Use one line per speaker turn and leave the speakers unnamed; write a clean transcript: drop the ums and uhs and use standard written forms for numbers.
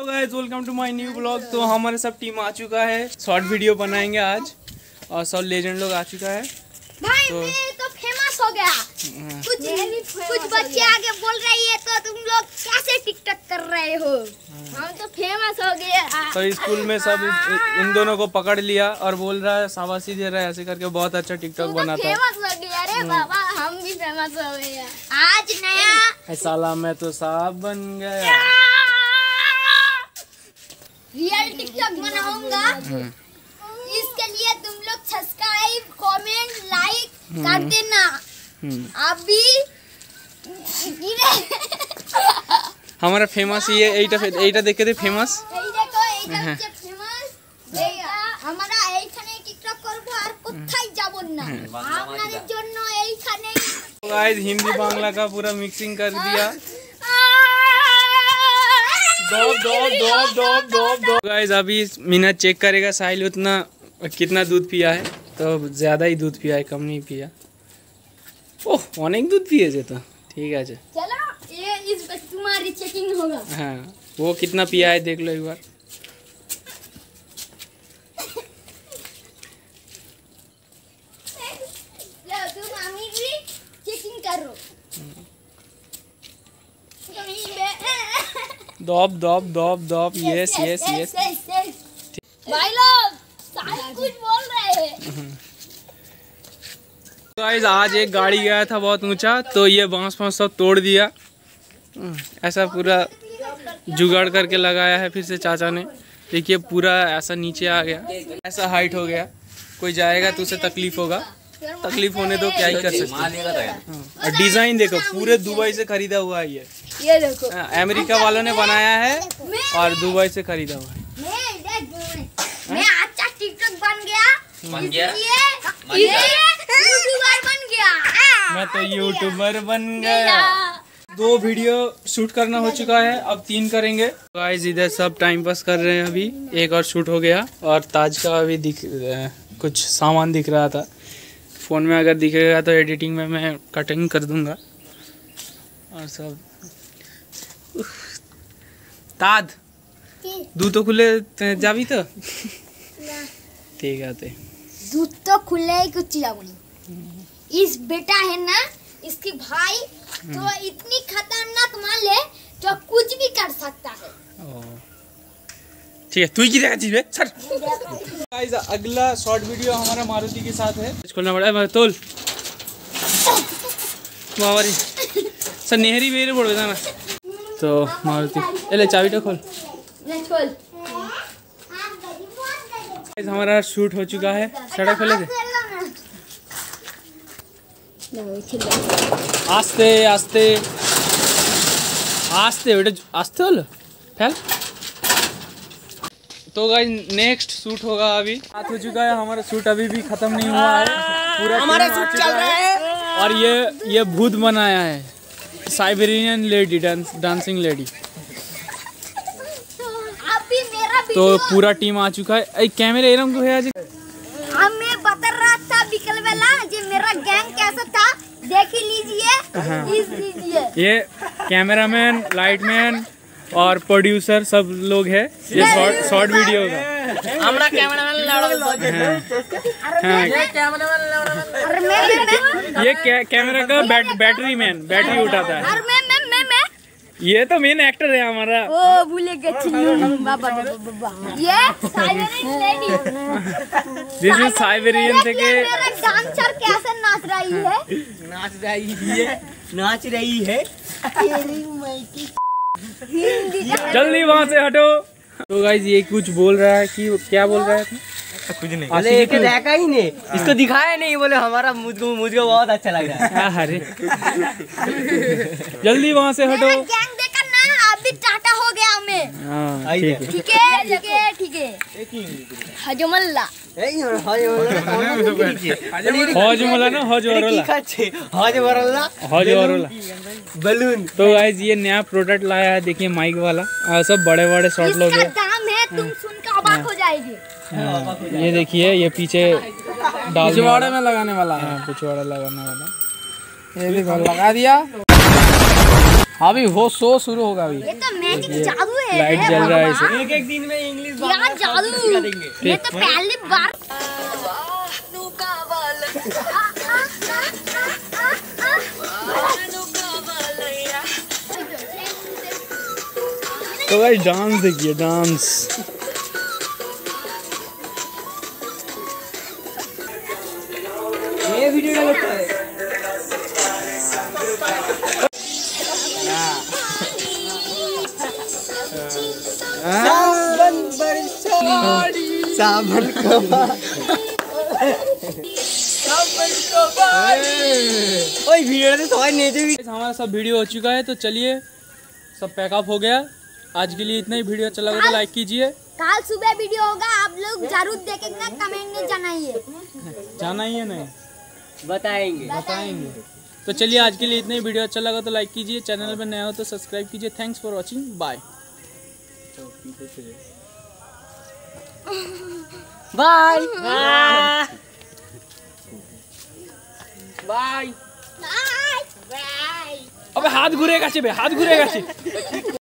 Hello guys, welcome to my new blog. तो हमारे सब टीम आ चुका है, शॉर्ट वीडियो बनाएंगे आज और सब लेजेंड लोग आ चुका है।
भाई तो, मैं तो फेमस हो गया। कुछ बच्चे आगे बोल रही है तो तुम लोग कैसे टिकटॉक कर रहे हो? हम तो फेमस हो गए।
तो स्कूल में सब इन दोनों को पकड़ लिया और बोल रहा है, शाबाशी दे रहा है, ऐसे करके बहुत अच्छा टिकटॉक बनाता है।
फेमस हो गया रे बाबा, हम भी फेमस हो गए। आज नया
साला मैं तो साहब बन गया।
रियल टिकटॉक बनाऊंगा। इसके लिए तुम लोग सब्सक्राइब, कमेंट, लाइक कर देना। अभी
हमारा फेमस ये এইটা দেখে দে फेमस।
এই দেখো এইটা হচ্ছে ফেমাস। আমরা এইখানে টিকটক করব আর কোথায় যাব না। আপনাদের জন্য এইখানে
गाइस हिंदी बांग्ला का पूरा मिक्सिंग कर दिया। गाइस अभी मीना चेक करेगा साहिल उतना कितना दूध पिया है। तो ज़्यादा ही दूध पिया है, कम नहीं पिया। ओह अनेक दूध पिए तो ठीक है।
चलो ये इस पर तुम्हारी चेकिंग होगा।
हाँ वो कितना पिया है देख लो एक बार।
तुम अमी भी चेकिंग करो।
दौब दौब दौब दौब यस यस यस।
भाई लोग साहिल कुछ बोल रहे हैं।
गाइस आज एक गाड़ी गया था बहुत ऊंचा, तो ये बांस फांस सब तोड़ दिया। ऐसा पूरा जुगाड़ करके लगाया है फिर से चाचा ने। देखिए पूरा ऐसा नीचे आ गया, ऐसा हाइट हो गया। कोई जाएगा तो उसे तकलीफ होगा, तकलीफ होने दो, क्या ही कर सकते हैं। और डिजाइन देखो पूरे दुबई से खरीदा हुआ है
ये देखो
अमेरिका वालों ने बनाया है और दुबई से खरीदा हुआ है।
मैं अच्छा टिकटॉक बन गया। यूट्यूबर बन गया।
मैं तो यूट्यूबर बन गया। 2 वीडियो शूट करना हो चुका है, अब 3 करेंगे। गाइस इधर सब टाइम पास कर रहे हैं। अभी एक और शूट हो गया और ताज का अभी कुछ सामान दिख रहा था। फ़ोन में अगर दिखेगा तो एडिटिंग में मैं कटिंग कर दूंगा। और सब ताद दूध तो खुले जाबी तो ठीक है।
दूध तो खुले ही कुछ जाऊंगी। इस बेटा है ना, इसकी भाई तो इतनी खतरनाक मान ले जो कुछ भी कर सकता है।
ठीक है तू ही देखा चीज सर। गाइस अगला शॉर्ट वीडियो हमारा मारुति के साथ है। खोलना पड़ा है तोल बाबारी सर नेहरी बेरे बोल ना। तो मारुति ले चाबी खोल। हमारा शूट हो चुका है। सड़क खोले थे आस्ते आस्ते आस्ते बेटे आस्ते होलो फैल। तो गाइस नेक्स्ट शूट होगा। अभी रात हो चुका है, हमारा शूट अभी भी खत्म नहीं हुआ है। पूरा हमारा शूट चल रहा है। और ये भूत बनाया है, साइबेरियन लेडी डांसिंग लेडी। तो पूरा टीम आ चुका है। कैमरे एरम को है आज।
मैं बता रहा था बिकल वाला जो मेरा गैंग कैसा था देख ही लीजिए।
ये कैमरामैन, लाइटमैन और प्रोड्यूसर सब लोग है। ये शॉर्ट वीडियो का हमरा कैमरामैन ये कैमरा का बैटरी मैन, बैटरी उठाता है। ये तो मेन एक्टर है हमारा।
ओ भूले गए बाबा। ये Siberian lady.
This is Siberian से के
डांसर कैसे नाच रही है।
जल्दी वहाँ से हटो। तो गाइस ये कुछ बोल रहा है कि क्या बोल रहा है? कुछ नहीं।
अरे देखा ही नहीं, इसको दिखाया नहीं। बोले हमारा मुझको बहुत अच्छा लग रहा है।
अरे जल्दी वहाँ से हटो।
गैंग देखा ना, अभी टाटा हो गया हमें। ठीक है। हजमल्ला
बलून। तो गाइस ये नया प्रोडक्ट लाया है, देखिए माइक वाला। सब बड़े बड़े शॉट लोग हैं।
दाम है तुम सुनकर अबाक हो जाएगी।
ये देखिए ये पीछे
पिछवाड़े में लगाने वाला है।
पिछवाड़ा लगाने वाला
ये देखो लगा दिया।
अभी वो शो शुरू होगा अभी।
ये तो मैजिक जादू है।
लाइट जल रहा है इसे।
एक एक दिन में इंग्लिश
क्या जादू, ये तो पहली बार।
तो भाई डांस देखिए, डांस।
ये वीडियो डालता है। सावन बरसाड़ी, सावन का ओए वीडियो तो सवाई नीचे भी।
हमारा सब वीडियो हो चुका है, तो चलिए सब पैकअप हो गया। आज के लिए इतना ही। वीडियो अच्छा लगा तो लाइक कीजिए।
कल सुबह वीडियो होगा, आप लोग जरूर देखेंगे, कमेंट में जनाइए।
जाना ही है नहीं,
बताएंगे।
तो चलिए आज के लिए इतना ही। वीडियो अच्छा लगा तो लाइक कीजिए, चैनल पर नया हो तो सब्सक्राइब कीजिए। Thanks for watching, bye
bye
bye bye.
अबे हाथ घुरेगा, हाथ घुरेगा।